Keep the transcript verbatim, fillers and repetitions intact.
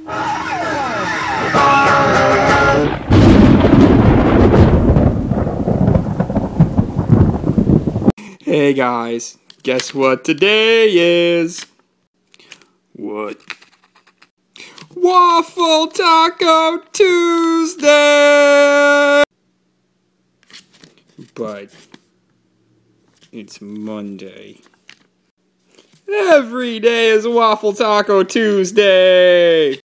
Hey guys, guess what today is? What? Waffle Taco Tuesday! But it's Monday. Every day is Waffle Taco Tuesday!